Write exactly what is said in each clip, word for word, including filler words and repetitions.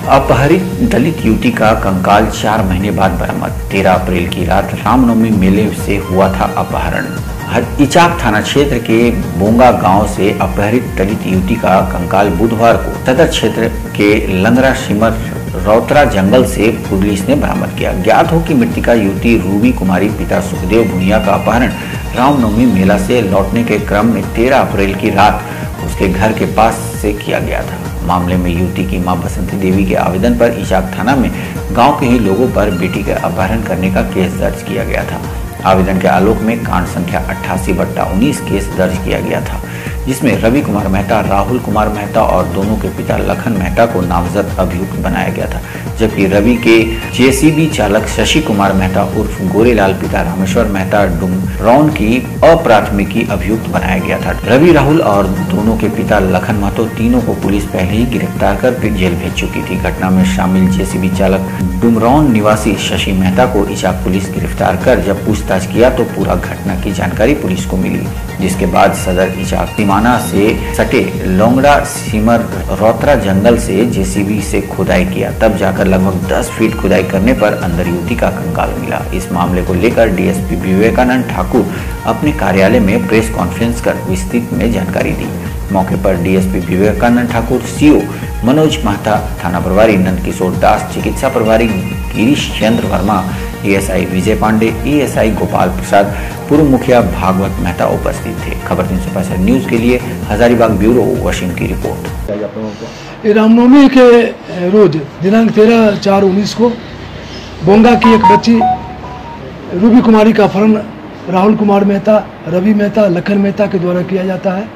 अपहरित दलित युवती का कंकाल चार महीने बाद बरामद। तेरह अप्रैल की रात रामनवमी मेले से हुआ था अपहरण। इचाक थाना क्षेत्र के बोंगा गांव से अपहरित दलित युवती का कंकाल बुधवार को सदर क्षेत्र के लंगरा सिमर रौतरा जंगल से पुलिस ने बरामद किया। ज्ञात हो कि मृतका युवती रूबी कुमारी पिता सुखदेव भुनिया का अपहरण रामनवमी मेला से लौटने के क्रम में तेरह अप्रैल की रात उसके घर के पास से किया गया था। मामले में युवती की मां बसंती देवी के आवेदन पर इचाक थाना में गांव के ही लोगों पर बेटी का अपहरण करने का केस दर्ज किया गया था। आवेदन के आलोक में कांड संख्या अट्ठासी बट्टा उन्नीस केस दर्ज किया गया था, जिसमें रवि कुमार मेहता, राहुल कुमार मेहता और दोनों के पिता लखन मेहता को नामजद अभियुक्त बनाया गया था, जबकि रवि के जेसीबी चालक शशि कुमार मेहता उर्फ गोरेलाल पिता रामेश्वर मेहता डुमरौन की अप्राथमिकी अभियुक्त बनाया गया था। रवि, राहुल और दोनों के पिता लखन महतो तीनों को पुलिस पहले ही गिरफ्तार कर जेल भेज चुकी थी। घटना में शामिल जेसीबी चालक डुमरौन निवासी शशि मेहता को इचाक पुलिस गिरफ्तार कर जब पूछताछ किया तो पूरा घटना की जानकारी पुलिस को मिली, जिसके बाद सदर इचाक सीमाना से सटे लोंगड़ा सिमर रौतरा जंगल से जेसीबी से खुदाई किया। तब जाकर लगभग दस फीट खुदाई करने पर अंदर युवती का कंकाल मिला। इस मामले को लेकर डीएसपी विवेकानंद ठाकुर अपने कार्यालय में प्रेस कॉन्फ्रेंस कर विस्तृत में जानकारी दी। मौके पर डीएसपी विवेकानंद ठाकुर, सीओ मनोज महता, थाना प्रभारी नंद किशोर दास, चिकित्सा प्रभारी गिरीश चंद्र वर्मा, एएसआई विजय पांडे, एएसआई गोपाल प्रसाद, पूर्व मुखिया भागवत मेहता उपस्थित थे। खबर तीन सौ पैंसठ न्यूज के लिए हजारीबाग ब्यूरो वाशिंगटन की रिपोर्ट। रामनवमी के रोज दिनांक तेरह चार उन्नीस को बोंगा की एक बच्ची रूबी कुमारी का अपहरण राहुल कुमार मेहता, रवि मेहता, लखन मेहता के द्वारा किया जाता है।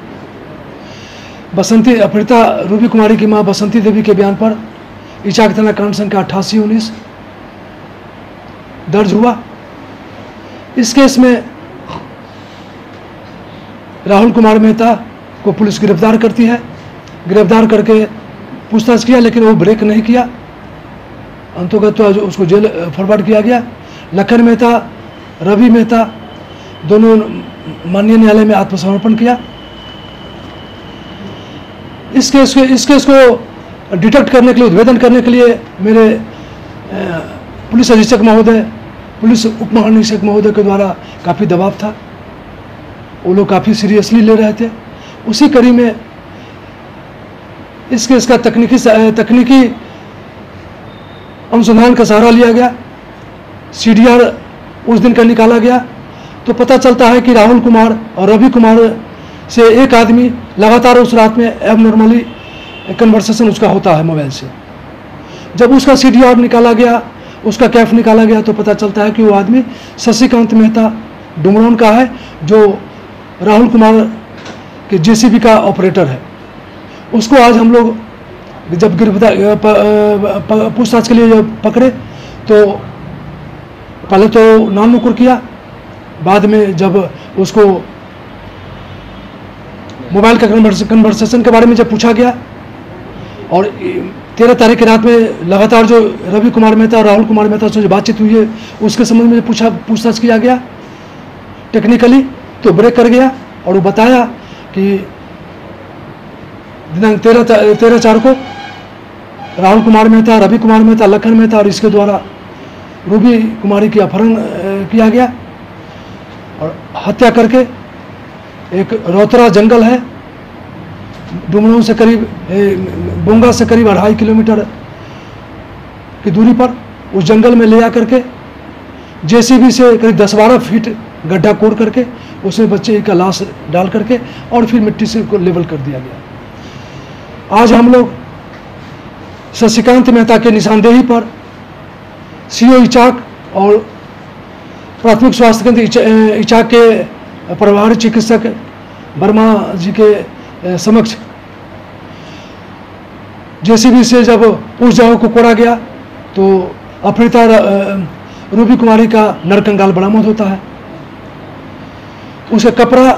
बसंती अपहृता रूबी कुमारी की मां बसंती देवी के बयान पर इचाक थाना कांड संख्या अट्ठासी उन्नीस दर्ज हुआ। इस केस में राहुल कुमार मेहता को पुलिस गिरफ्तार करती है। गिरफ्तार करके पूछताछ किया, लेकिन वो ब्रेक नहीं किया। अंतोगत तो उसको जेल फॉरवर्ड किया गया। लखन मेहता, रवि मेहता दोनों माननीय न्यायालय में आत्मसमर्पण किया। इस केस को इस केस को डिटेक्ट करने के लिए, उद्भेदन करने के लिए मेरे पुलिस अधीक्षक महोदय, पुलिस उप महानिरीक्षक महोदय के द्वारा काफ़ी दबाव था। वो लोग काफ़ी सीरियसली ले रहे थे। उसी कड़ी में इस केस का तकनीकी तकनीकी अनुसंधान का सहारा लिया गया। सीडीआर उस दिन का निकाला गया तो पता चलता है कि राहुल कुमार और रवि कुमार से एक आदमी लगातार उस रात में एबनॉर्मली कन्वर्सेशन उसका होता है मोबाइल से। जब उसका सीडीआर निकाला गया, उसका कैफ निकाला गया तो पता चलता है कि वो आदमी शशिकांत मेहता डुमरौन का है, जो राहुल कुमार के जेसीबी का ऑपरेटर है। उसको आज हम लोग जब गिरफ्तार पूछताछ के लिए जब पकड़े तो पहले तो नाम नुकुर किया, बाद में जब उसको मोबाइल का कन्वर्सेशन के बारे में जब पूछा गया और तेरह तारीख की रात में लगातार जो रवि कुमार मेहता और राहुल कुमार मेहता से जो बातचीत हुई है उसके संबंध में पूछा पूछताछ किया गया टेक्निकली, तो ब्रेक कर गया और वो बताया कि दिनांक तेरह तेरह चार को राहुल कुमार मेहता, रवि कुमार मेहता, लखन मेहता और इसके द्वारा रूबी कुमारी की अपहरण किया गया और हत्या करके एक रौतरा जंगल है डुमरौन से करीब बोंगा से करीब अढ़ाई किलोमीटर की दूरी पर उस जंगल में ले जा करके जेसीबी से करीब दस बारह फीट गड्ढा कोड़ करके उसमें बच्चे का लाश डाल करके और फिर मिट्टी से को लेवल कर दिया गया। आज हम लोग शशिकांत मेहता के निशानदेही पर सीओ इचाक और प्राथमिक स्वास्थ्य केंद्र इचाक के प्रभारी चिकित्सक वर्मा जी के समक्ष जेसीबी से जब उस जगह को कोड़ा गया तो अपहृता रूबी कुमारी का नरकंकाल बरामद होता है। उसे कपड़ा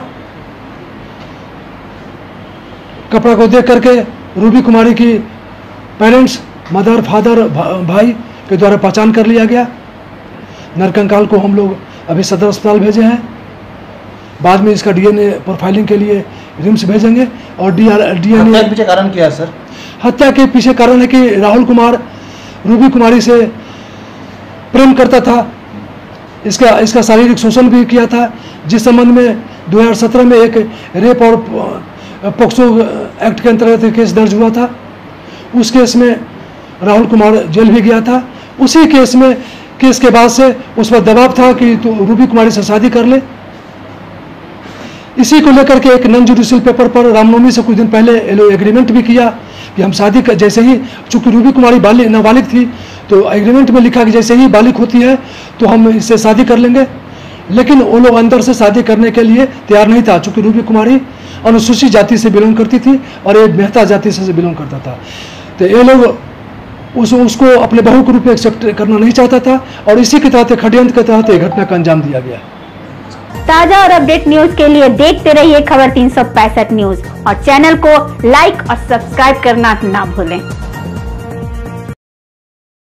कपड़ा को देख करके रूबी कुमारी की पेरेंट्स, मदर, फादर, भाई के द्वारा पहचान कर लिया गया। नरकंकाल को हम लोग अभी सदर अस्पताल भेजे हैं। बाद में इसका डीएनए प्रोफाइलिंग के लिए रिम्स भेजेंगे और डीआर डीएनए पीछे कारण क्या है सर? हत्या के पीछे कारण है कि राहुल कुमार रूबी कुमारी से प्रेम करता था, इसका इसका शारीरिक शोषण भी किया था, जिस संबंध में दो हज़ार सत्रह में एक रेप और पोक्सो एक्ट के अंतर्गत केस दर्ज हुआ था। उस केस में राहुल कुमार जेल भी गया था। उसी केस में केस के बाद से उस पर दबाव था कि तू रूबी कुमारी से शादी कर ले। इसी को लेकर के एक नॉन जुडिशियल पेपर पर रामनवमी से कुछ दिन पहले ये लोग एग्रीमेंट भी किया कि हम शादी कर, जैसे ही चूंकि रूबी कुमारी बालिग नाबालिग थी तो एग्रीमेंट में लिखा कि जैसे ही बालिग होती है तो हम इससे शादी कर लेंगे। लेकिन वो लोग अंदर से शादी करने के लिए तैयार नहीं था, चूंकि रूबी कुमारी अनुसूचित जाति से बिलोंग करती थी और ये मेहता जाति से बिलोंग करता था। तो ये लोग उस उसको अपने बहू के रूप में एक्सेप्ट करना नहीं चाहता था और इसी के तहत षड्यंत्र के तहत घटना का अंजाम दिया गया। ताजा और अपडेट न्यूज के लिए देखते रहिए खबर तीन सौ पैंसठ न्यूज और चैनल को लाइक और सब्सक्राइब करना ना भूलें।